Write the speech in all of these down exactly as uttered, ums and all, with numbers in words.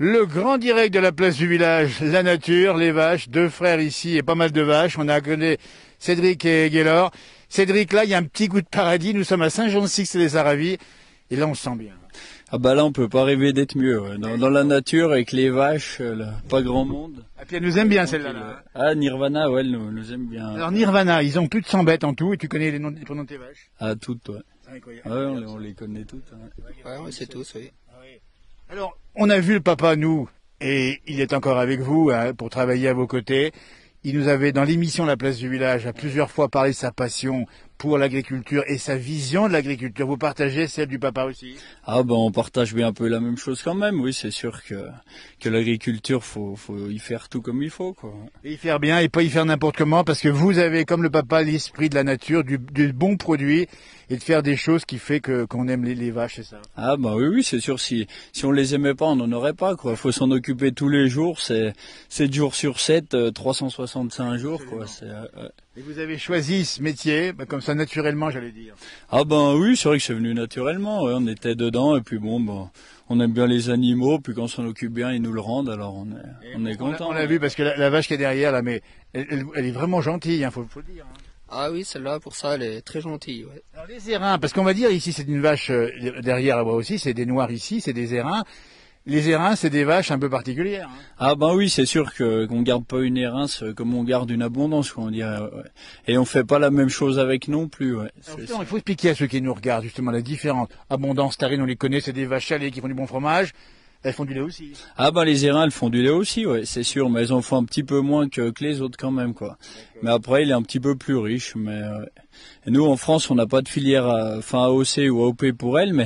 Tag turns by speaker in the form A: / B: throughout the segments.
A: Le grand direct de la place du village, la nature, les vaches, deux frères ici et pas mal de vaches. On a connu Cédric et Gaylor. Cédric, là, il y a un petit goût de paradis. Nous sommes à Saint-Jean-de-Six-les-Aravis. Et là, on se sent bien.
B: Ah bah là, on peut pas rêver d'être mieux. Ouais. Dans, dans la nature, avec les vaches, là, pas grand monde.
A: Et puis elle nous aime bien, celle-là. Là.
B: Ah, Nirvana, ouais, elle nous, nous aime bien.
A: Alors, Nirvana, ils ont plus de cent bêtes en tout. Et tu connais les noms, les prénoms de tes vaches?
B: Ah, toutes, ouais.
A: Ah, incroyable.
B: Ouais, on, les- on les connaît toutes. Ouais,
C: Ouais, on sait tous, oui.
A: Alors, on a vu le papa, nous, et il est encore avec vous hein, pour travailler à vos côtés. Il nous avait, dans l'émission La Place du Village, à plusieurs fois parlé de sa passion pour l'agriculture et sa vision de l'agriculture. Vous partagez celle du papa aussi?
B: Ah ben on partage bien un peu la même chose quand même, oui, c'est sûr que que l'agriculture, faut faut y faire tout comme il faut, quoi.
A: Et y faire bien et pas y faire n'importe comment, parce que vous avez, comme le papa, l'esprit de la nature, du, du bon produit, et de faire des choses qui fait que qu'on aime les, les vaches, c'est ça.
B: Ah bah oui, oui, c'est sûr, si si on les aimait pas, on n'en aurait pas, quoi. Faut s'en occuper tous les jours, c'est sept jours sur sept, euh, trois cent soixante-cinq jours, quoi. C'est, euh, euh.
A: Et vous avez choisi ce métier, bah, comme ça, naturellement, j'allais dire.
B: Ah ben oui, c'est vrai que c'est venu naturellement, ouais, on était dedans, et puis bon, ben, on aime bien les animaux, puis quand on s'en occupe bien, ils nous le rendent, alors on est, on est content.
A: On l'a vu, parce que la, la vache qui est derrière, là, mais elle, elle- elle est vraiment gentille, hein, faut, faut le dire. Hein.
C: Ah oui, celle-là, pour ça, elle est très gentille, ouais.
A: Alors les airains, parce qu'on va dire ici c'est une vache euh, derrière là-bas aussi, c'est des noirs ici, c'est des airains. Les airains, c'est des vaches un peu particulières. Hein.
B: Ah ben oui, c'est sûr que qu'on garde pas une éreince comme on garde une abondance, quoi, on dirait. Ouais. Et on fait pas la même chose avec non plus. Ouais.
A: Alors, justement, il faut expliquer à ceux qui nous regardent justement la différence. Abondance, Tarine, on les connaît, c'est des vaches salées qui font du bon fromage. Elles font du lait aussi.
B: Ah ben les airains, elles font du lait aussi, ouais, c'est sûr, mais elles en font un petit peu moins que, que les autres quand même, quoi. Mais après, il est un petit peu plus riche, mais ouais. Et nous en France, on n'a pas de filière, à, enfin A O C ou A O P pour elles, mais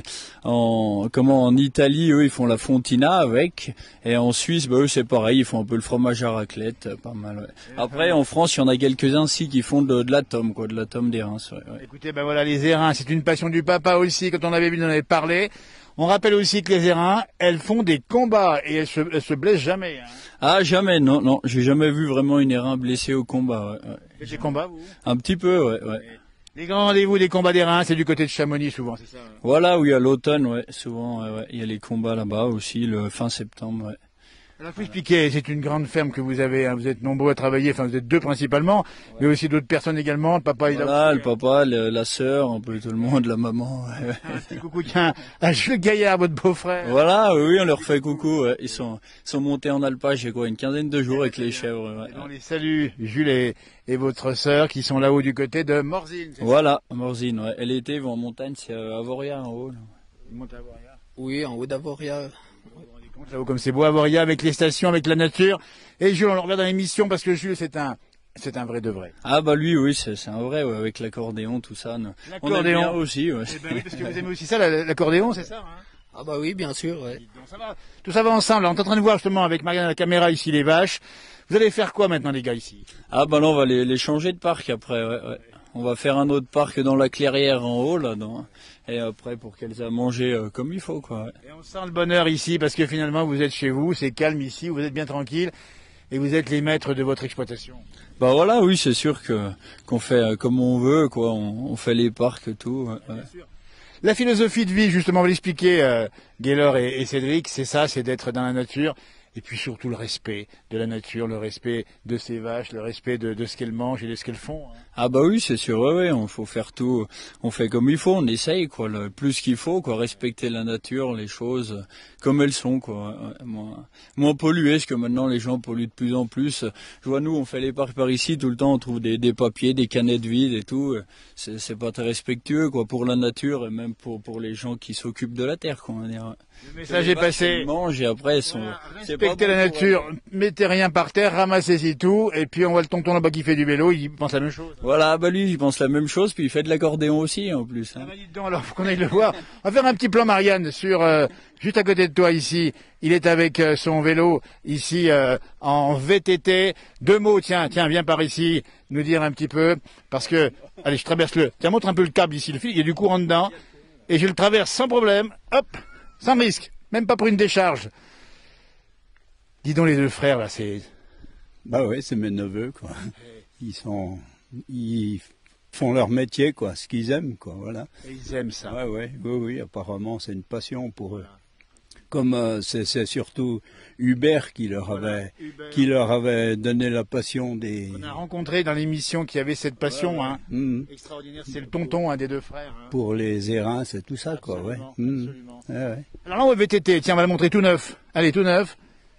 B: en comment en Italie, eux, ils font la fontina avec, et en Suisse, bah eux, c'est pareil, ils font un peu le fromage à raclette, pas mal. Ouais. Après, en France, il y en a quelques-uns aussi qui font de, de la tome, quoi, de la tome d'airain. Ouais, ouais.
A: Écoutez, ben voilà, les airains, c'est une passion du papa aussi. Quand on avait vu, on en avait parlé. On rappelle aussi que les airains, elles font des combats et elles se, elles se blessent jamais. Hein.
B: Ah jamais, non, non, j'ai jamais vu vraiment une airain blessée au combat. Ouais, ouais.
A: Faites des combats, vous?
B: Un petit peu, ouais, ouais.
A: Les grands rendez-vous des combats d'airains, c'est du côté de Chamonix souvent, c'est ça? Hein.
B: Voilà, oui, à l'automne, ouais, souvent, ouais, ouais. Il y a les combats là-bas aussi, le fin septembre, ouais.
A: Alors, faut expliquer, c'est une grande ferme que vous avez, hein. Vous êtes nombreux à travailler, enfin vous êtes deux principalement, ouais. Mais aussi d'autres personnes également, le papa il a
B: Voilà,
A: aussi,
B: le papa, le, la sœur, un peu tout le monde, la maman. Ouais.
A: un petit coucou tiens, à Jules Gaillard, votre beau-frère.
B: Voilà, oui, on leur fait coucou, ouais. Ils sont, ils sont montés en alpage, j'ai quoi, une quinzaine de jours avec les chèvres, ouais.
A: On les salue, Jules et, et votre sœur qui sont là-haut du côté de Morzine.
B: Voilà, Morzine, ouais. Elle était en montagne, c'est à Avoria en haut, là.
A: Ils montent à Avoria.
C: Oui, en haut d'Avoria.
A: Là-haut comme c'est beau Avoria, avec les stations, avec la nature. Et Jules, on le regarde dans l'émission parce que Jules, c'est un, c'est un vrai de vrai.
B: Ah bah lui, oui, c'est, c'est un vrai, ouais, avec l'accordéon, tout ça. Non. On aime bien aussi, ouais.
A: Eh ben oui, parce que vous aimez aussi ça, la- l'accordéon, c'est ça, hein?
C: Ah bah oui, bien sûr, ouais.
A: Donc, ça va. Tout ça va ensemble. On est en train de voir justement avec Marianne à la caméra ici les vaches. Vous allez faire quoi maintenant les gars ici?
B: Ah bah là, on va les, les changer de parc après, ouais, ouais. On va faire un autre parc dans la clairière en haut, là, dans, et après pour qu'elles aient à manger euh, comme il faut, quoi. Ouais.
A: Et on sent le bonheur ici parce que finalement vous êtes chez vous, c'est calme ici, vous êtes bien tranquille et vous êtes les maîtres de votre exploitation.
B: Bah voilà, oui, c'est sûr que qu'on fait euh, comme on veut, quoi. On, on fait les parcs, tout. Ouais, ouais.
A: La philosophie de vie, justement, on va l'expliquer, euh, Gaylor et, et Cédric, c'est ça, c'est d'être dans la nature. Et puis surtout le respect de la nature, le respect de ces vaches, le respect de, de ce qu'elles mangent et de ce qu'elles font. Hein.
B: Ah bah oui, c'est sûr, ouais, ouais, on faut faire tout, on fait comme il faut, on essaye, quoi, le plus qu'il faut, quoi, respecter la nature, les choses comme elles sont, quoi, ouais, moins, moins polluer, parce que maintenant les gens polluent de plus en plus. Je vois, nous, on fait les parcs par ici, tout le temps, on trouve des, des papiers, des canettes vides et tout, c'est, c'est pas très respectueux, quoi, pour la nature et même pour, pour les gens qui s'occupent de la terre, quoi, on va dire.
A: Le message est passé.
B: Ils mangent et après, ils sont,
A: voilà,
B: c'est pas
A: respectez
B: bon
A: la nature, mettez rien par terre, ramassez-y tout, et puis on voit le tonton là-bas qui fait du vélo, il pense la même chose.
B: Voilà, bah lui, il pense la même chose, puis il fait de l'accordéon aussi, en plus. Hein.
A: Ah bah dites donc, alors, faut qu'on aille le voir. On va faire un petit plan, Marianne, sur, euh, juste à côté de toi, ici. Il est avec euh, son vélo, ici, euh, en V T T. Deux mots, tiens, tiens, viens par ici, nous dire un petit peu, parce que, allez, je traverse le, tiens, montre un peu le câble ici, le fil, il y a du courant dedans, et je le traverse sans problème, hop, sans risque, même pas pour une décharge. Dis donc les deux frères, là, c'est...
D: Bah ouais, c'est mes neveux, quoi. Ils sont... Ils font leur métier, quoi, ce qu'ils aiment, quoi, voilà.
A: Et ils aiment ça.
D: Ouais, ouais, oui, oui, apparemment, c'est une passion pour eux. comme euh, c'est c'est surtout Hubert qui leur avait
A: Hubert.
D: qui leur avait donné la passion des.
A: On a rencontré dans l'émission qui avait cette passion, hein,
D: Mhm.
A: extraordinaire. C'est le tonton, un des deux frères. Hein.
D: Pour les érins, c'est tout ça, quoi, ouais.
A: Absolument,
D: Mhm.
A: absolument.
D: Ouais, ouais.
A: Alors là, au V T T, tiens, on va le montrer tout neuf. Allez, tout neuf.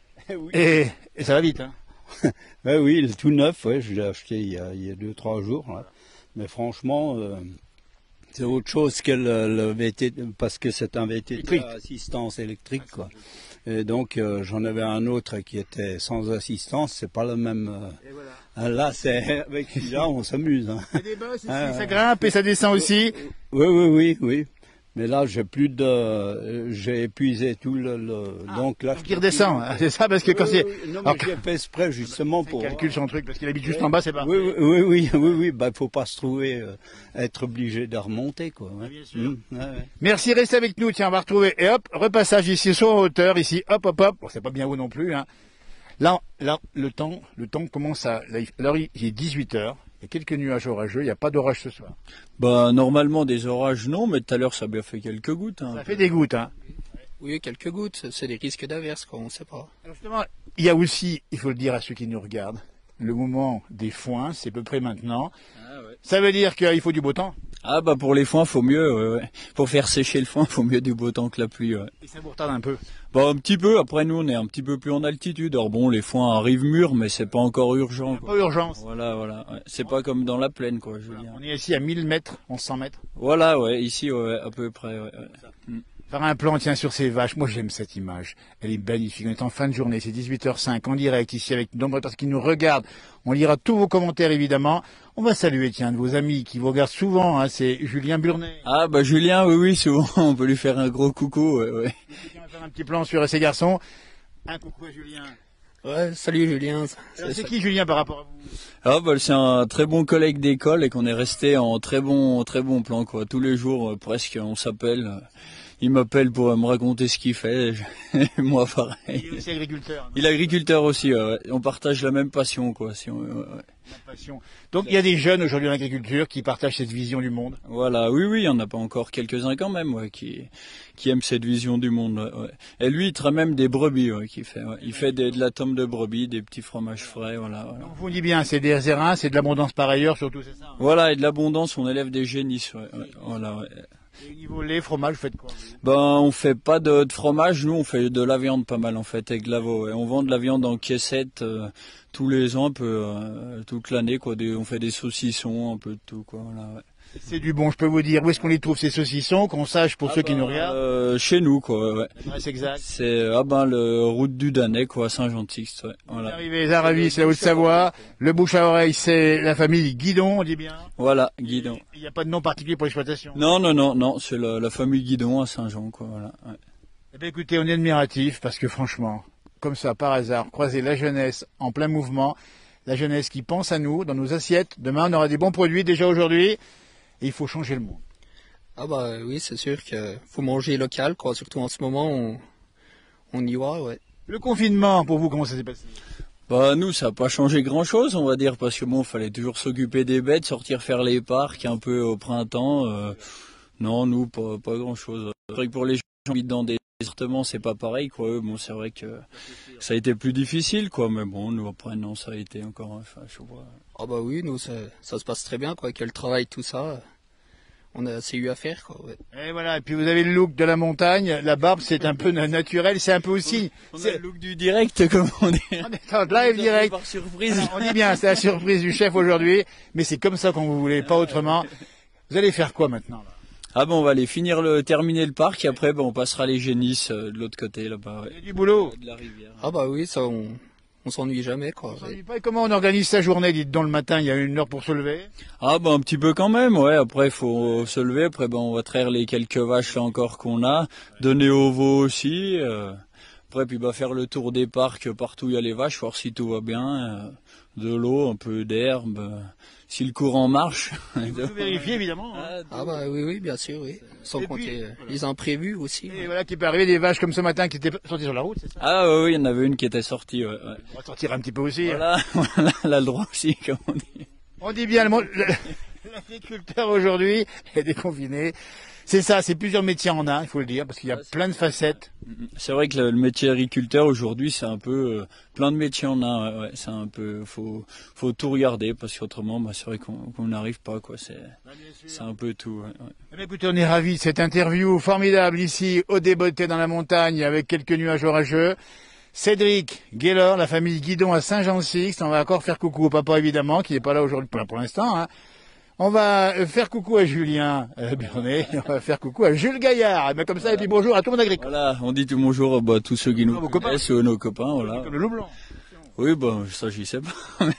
A: Et, et ça va vite, hein.
D: Ouais, oui, il est tout neuf, ouais, je l'ai acheté il y a, il y a deux, trois jours, là. Mais franchement, euh, c'est autre chose que le, le V T T, parce que c'est un V T T
A: Électrique.
D: à assistance électrique, quoi. Et donc, euh, j'en avais un autre qui était sans assistance, c'est pas le même. euh,
A: Et voilà.
D: ah, là, c'est avec celui-là, on s'amuse. Hein.
A: Il y a des bosses ici,
D: Ah,
A: ça
D: ouais.
A: grimpe et ça descend aussi.
D: Oui, oui, oui, oui. Mais là, j'ai plus de, euh, j'ai épuisé tout le, le donc là.
A: Donc il redescend, hein, c'est ça, parce que quand
D: Oui,
A: c'est...
D: oui, oui. Non, mais
A: Alors,
D: j'ai fait exprès justement
A: il
D: pour.
A: calcule son truc, parce qu'il habite juste en bas, c'est pas...
D: Oui, oui, oui, oui, oui, oui. Bah, faut pas se trouver, euh, être obligé de remonter, quoi. Ouais.
A: Bien sûr.
D: Mmh, ouais, ouais.
A: Merci, restez avec nous, tiens, on va retrouver, et hop, repassage ici, sur en hauteur, ici, hop, hop, hop, bon, c'est pas bien haut non plus, hein. Là, là, le temps, le temps commence à, là, il- alors il il est dix-huit heures, il y a quelques nuages orageux, il n'y a pas d'orage ce soir.
B: Bah normalement des orages non, mais tout à l'heure ça a bien fait quelques gouttes. Hein.
A: Ça fait des gouttes, hein.
C: Oui, quelques gouttes, c'est des risques d'averse, quoi, on sait pas.
A: Alors justement, il y a aussi, il faut le dire à ceux qui nous regardent, le moment des foins, c'est à peu près maintenant.
B: Ah, ouais.
A: Ça veut dire qu'il faut du beau temps.
B: Ah bah pour les foins faut mieux, ouais, ouais. Pour faire sécher le foin faut mieux du beau temps que la pluie. Ouais.
A: Et ça vous retarde un peu.
B: Bah un petit peu, après nous on est un petit peu plus en altitude. Alors bon les foins arrivent mûrs mais c'est pas encore urgent. Quoi.
A: Pas urgence.
B: Voilà, voilà. Ouais. C'est pas comme dans la plaine quoi, je veux dire.
A: On est ici à mille mètres, onze cents mètres.
B: Voilà, ouais, ici ouais, à peu près. Ouais, ouais.
A: Faire un plan, tiens, sur ces vaches. Moi, j'aime cette image. Elle est magnifique. On est en fin de journée. C'est dix-huit heures cinq en direct ici avec de nombreuses personnes qui nous regardent. On lira tous vos commentaires, évidemment. On va saluer, tiens, de vos amis qui vous regardent souvent. Hein, c'est Julien Burnet.
B: Ah bah Julien, oui, oui, souvent on peut lui faire un gros coucou. Ouais, ouais.
A: On va faire un petit plan sur ces garçons. Un coucou à Julien.
C: Ouais, salut Julien.
A: Alors, C'est qui Julien par rapport à vous?
B: Ah bah c'est un très bon collègue d'école et qu'on est resté en très bon très bon plan quoi. Tous les jours euh, presque on s'appelle. euh, Il m'appelle pour euh, me raconter ce qu'il fait. je- Moi pareil.
A: Il est aussi agriculteur.
B: Il est agriculteur aussi. Ouais, ouais. On partage la même passion quoi. Si on- ouais, ouais.
A: La passion. Donc, il y a des jeunes aujourd'hui en agriculture qui partagent cette vision du monde.
B: Voilà, oui, oui, il y en a pas encore quelques-uns quand même, ouais, qui qui aiment cette vision du monde. Ouais, ouais. Et lui, il traite même des brebis, ouais, qu'il fait. Ouais. Il fait des- de la tome de brebis, des petits fromages frais, voilà. Voilà,
A: Donc, vous dit bien, c'est des érins, c'est de l'abondance par ailleurs, surtout, c'est ça. Hein.
B: voilà et de l'abondance, on élève des génisses. Ouais, ouais, voilà. Ouais.
A: Et au niveau lait, fromage, vous faites quoi?
B: Ben, on fait pas de, de fromage, nous on fait de la viande pas mal en fait avec de la veau. Ouais. On vend de la viande en caissette euh, tous les ans, un peu euh, toute l'année quoi. Des- on fait des saucissons, un peu de tout quoi. Voilà, ouais.
A: C'est du bon, je peux vous dire. Où est-ce qu'on les trouve, ces saucissons, qu'on sache pour ceux qui nous regardent?
B: Euh, chez nous quoi. Ouais.
A: L'adresse exacte.
B: C'est ah ben le route du Danais quoi, Saint-Jean-de-Sixte. Ouais.
A: Vous
B: Voilà.
A: arrivez à Ravis, c'est la Haute-Savoie. Le bouche à oreille, c'est la famille Guidon, on dit bien.
B: Voilà, Guidon.
A: Il n'y a pas de nom particulier pour l'exploitation.
B: Non non non non, c'est la, la famille Guidon à Saint-Jean quoi. Voilà. Ouais.
A: Eh bien, écoutez, on est admiratif parce que franchement, comme ça, par hasard, croiser la jeunesse en plein mouvement, la jeunesse qui pense à nous, dans nos assiettes. Demain, on aura des bons produits déjà aujourd'hui. Et il faut changer le monde.
C: Ah bah oui, c'est sûr que faut manger local, quoi, surtout en ce moment, on, on y va, ouais.
A: Le confinement, pour vous, comment ça s'est passé?
B: Bah nous ça a pas changé grand chose on va dire parce que bon fallait toujours s'occuper des bêtes, sortir faire les parcs un peu au printemps. euh, non nous pas pas grand chose. C'est vrai que pour les gens qui habitent dans des appartements c'est pas pareil quoi. Eux, bon c'est vrai que ça a été plus difficile quoi mais bon nous après non ça a été encore enfin je sais pas.
C: Ah bah oui, nous, ça, ça se passe très bien, quoi, avec le travail, tout ça. On a assez eu à faire, quoi, ouais.
A: Et voilà, et puis vous avez le look de la montagne, la barbe c'est un peu na- naturel, c'est un peu aussi...
B: On a
A: c'est-
B: le look du direct comme on dit.
A: On est en live direct.
B: Par surprise.
A: Alors, on dit bien, c'est la surprise du chef aujourd'hui, mais c'est comme ça quand vous voulez, pas autrement. Vous allez faire quoi maintenant là?
B: Ah bon on va aller finir le terminer le parc et après bon on passera les génisses euh, de l'autre côté là-bas.
A: Il y
B: Ouais.
A: a du boulot.
B: De la rivière.
C: Ah bah oui, ça, on, on s'ennuie jamais, quoi.
A: On
C: ouais.
A: s'ennuie pas. Et comment on organise sa journée? Dites donc le matin, il y a une heure pour se lever.
B: Ah bah un petit peu quand même, ouais. Après faut se lever, après ben on va traire les quelques vaches là encore qu'on a, donner aux veaux aussi. euh. Après puis bah faire le tour des parcs partout où il y a les vaches, voir si tout va bien, euh, de l'eau, un peu d'herbe, euh, si le courant marche.
A: Vous vérifiez évidemment. Hein.
C: Ah bah oui, oui, bien sûr, oui. Sans
A: Et
C: compter
A: puis,
C: euh, les imprévus aussi.
A: Et voilà qui peut arriver des vaches comme ce matin qui étaient sorties sur la route, c'est ça?
B: Ah oui, oui, il y en avait une qui était sortie, ouais. ouais.
A: On va sortir un petit peu aussi.
B: Voilà, voilà, elle a le droit aussi, comme on dit.
A: On dit bien le monde. le- Agriculteur aujourd'hui et déconfiné. C'est ça, c'est plusieurs métiers en un, il faut le dire, parce qu'il y a plein de facettes.
B: C'est vrai que le, le métier agriculteur aujourd'hui, c'est un peu euh, plein de métiers en un. Ouais, ouais, c'est un peu, faut, faut tout regarder parce qu'autrement, bah, c'est vrai qu'on qu'on n'arrive pas, quoi. C'est, c'est un peu tout. Ouais, ouais.
A: Eh bien, écoutez, on est ravis de cette interview formidable ici au Débeauté dans la montagne avec quelques nuages orageux. Cédric Gaylor, la famille Guidon à Saint-Jean-Sixte. On va encore faire coucou au papa évidemment, qui n'est pas là aujourd'hui pour, pour l'instant. Hein. On va faire coucou à Julien euh, Bernet, on va faire coucou à Jules Gaillard, mais comme ça, et puis bonjour à tout le monde agricole.
B: Voilà, on dit tout bonjour bah, à tous ceux qui nous
A: vos
B: connaissent, euh, nos copains, voilà.
A: Comme le loup blanc.
B: Oui, bah, ça, j'y sais pas.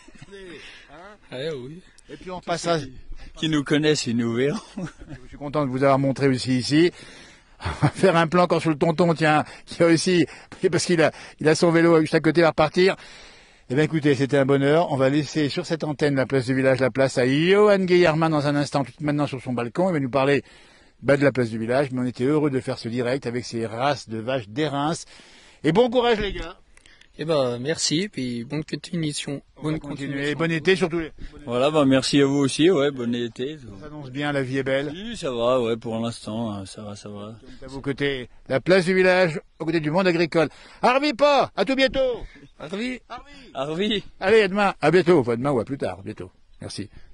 C: Eh oui.
A: Et puis on passe à...
B: Qui nous connaissent, ils nous verront.
A: Je suis content de vous avoir montré aussi ici. On va faire un plan quand sur le tonton, tiens, qui a aussi, parce qu'il a, il a son vélo juste à côté, il va repartir. Eh bien écoutez, c'était un bonheur. On va laisser sur cette antenne la place du village, la place à Johan Guillermin dans un instant, tout maintenant sur son balcon. Il va nous parler bah, de la place du village, mais on était heureux de faire ce direct avec ces races de vaches d'Érins. Et bon courage les gars.
C: Eh ben, merci, puis bonne continuation. Bonne
A: continuer. Bon été surtout. Les...
B: Voilà, bah merci à vous aussi, ouais, bon été.
A: Ça s'annonce bien, la vie est belle.
B: Oui, ça va, ouais, pour l'instant, ça va, ça va.
A: Donc à vos côtés, la place du village, aux côtés du monde agricole. Arvi pas, à tout bientôt.
C: Arvi.
B: Arvi.
A: Allez, à demain, à bientôt, enfin, à demain ou à plus tard, à bientôt. Merci.